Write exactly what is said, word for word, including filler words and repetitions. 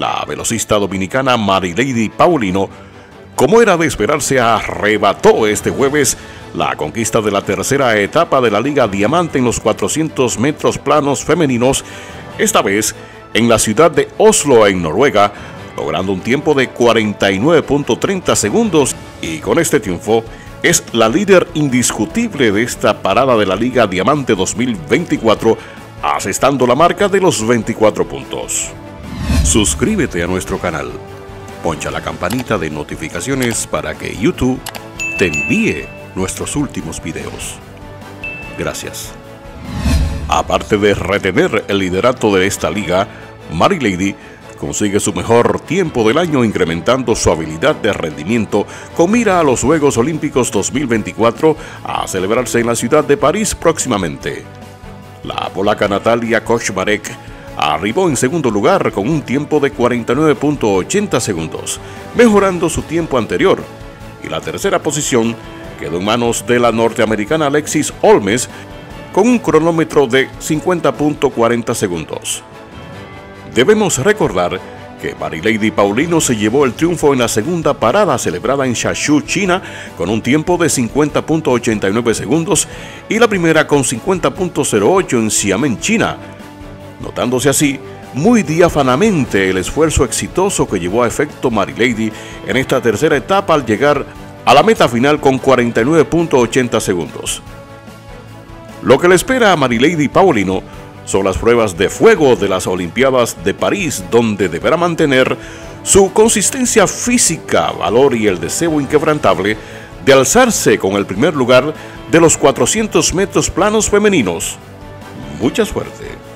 la velocista dominicana Marilady Paulino, como era de esperarse, arrebató este jueves la conquista de la tercera etapa de la Liga Diamante en los cuatrocientos metros planos femeninos, esta vez en la ciudad de Oslo, en Noruega, logrando un tiempo de cuarenta y nueve punto treinta segundos, y con este triunfo es la líder indiscutible de esta parada de la Liga Diamante dos mil veinticuatro, asestando la marca de los veinticuatro puntos. Suscríbete a nuestro canal, poncha la campanita de notificaciones para que YouTube te envíe nuestros últimos videos. Gracias. Aparte de retener el liderato de esta liga, Marilady consigue su mejor tiempo del año, incrementando su habilidad de rendimiento con mira a los Juegos Olímpicos dos mil veinticuatro a celebrarse en la ciudad de París próximamente. La polaca Natalia Koczmarek arribó en segundo lugar con un tiempo de cuarenta y nueve punto ochenta segundos, mejorando su tiempo anterior, y la tercera posición quedó en manos de la norteamericana Alexis Olmes con un cronómetro de cincuenta punto cuarenta segundos. Debemos recordar que Marilady Paulino se llevó el triunfo en la segunda parada celebrada en Chazhou, China, con un tiempo de cincuenta punto ochenta y nueve segundos, y la primera con cincuenta punto cero ocho en Xiamen, China, notándose así muy diáfanamente el esfuerzo exitoso que llevó a efecto Marilady en esta tercera etapa al llegar a la meta final con cuarenta y nueve punto ochenta segundos. Lo que le espera a Marilady Paulino son las pruebas de fuego de las Olimpiadas de París, donde deberá mantener su consistencia física, valor y el deseo inquebrantable de alzarse con el primer lugar de los cuatrocientos metros planos femeninos. Mucha suerte.